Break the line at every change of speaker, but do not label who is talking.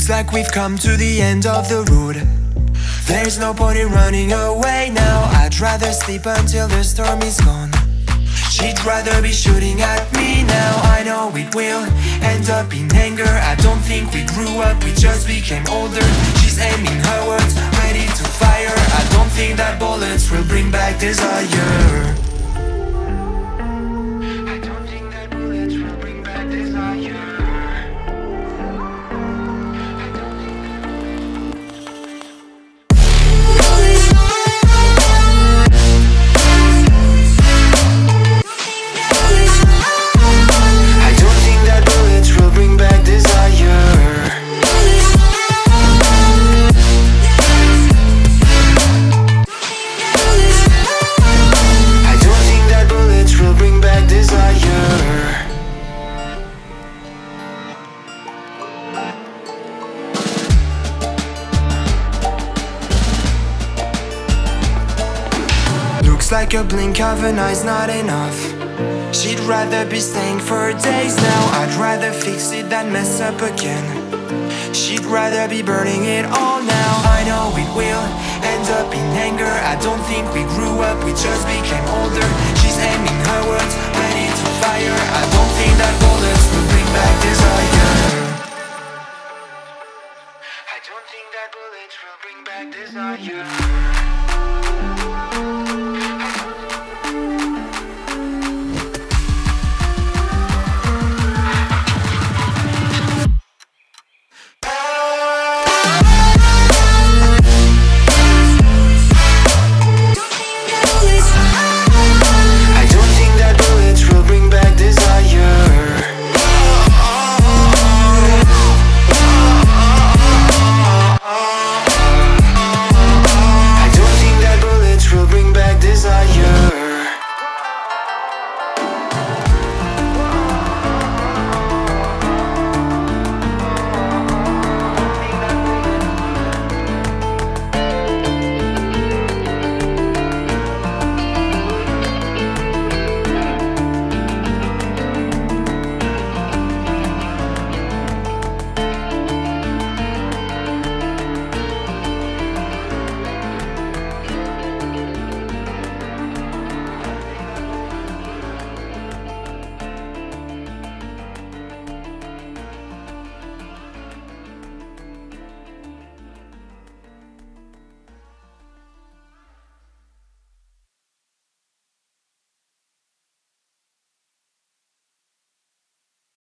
Looks like we've come to the end of the road. There's no point in running away now. I'd rather sleep until the storm is gone. She'd rather be shooting at me now. I know it will end up in anger. I don't think we grew up, we just became older. She's aiming her words, ready to fire. I don't think that bullets will bring back desire. I don't think that bullets will bring back desire. Looks like a blink of an eye's not enough. She'd rather be staying for days now. I'd rather fix it than mess up again. She'd rather be burning it all now. I know it will end up in anger. I don't think we grew up, we just became older. She's aiming her words, ready to fire. I don't think that bullets will bring back desire. I don't think that bullets will bring back desire.